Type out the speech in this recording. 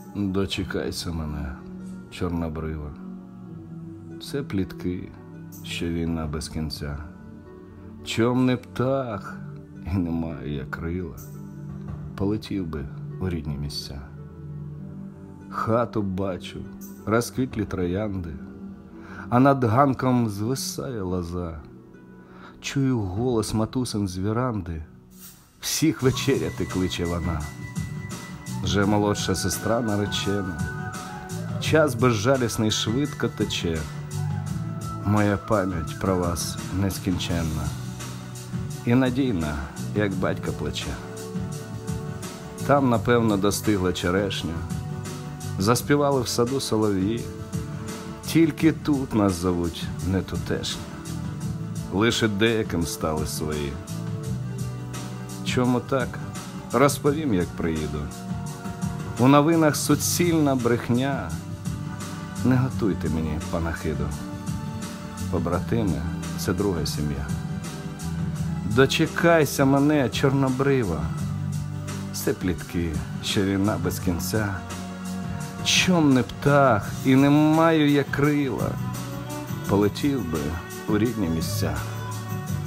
Дочекайся мене, чорнобрива. Все плітки, що війна без кінця. Чом не птах, і немає я крила, полетів би у рідні місця. Хату бачу, розквітлі троянди, а над ганком звисає лоза. Чую голос матусин з віранди, всіх вечеряти кличе вона. Вже молодша сестра наречена, час безжалісний швидко тече. Моя пам'ять про вас нескінченна і надійна, як батька плече. Там, напевно, достигла черешня, заспівали в саду солов'ї. Тільки тут нас зовуть не тутешні, лише деяким стали свої. Чому так? Розповім, як приїду. У новинах суцільна брехня. Не готуйте мені панахиду. Побратими – це друга сім'я. Дочекайся мене, чорнобрива. Все плітки, що війна без кінця. Чом не птах і не маю я крила, полетів би у рідні місця.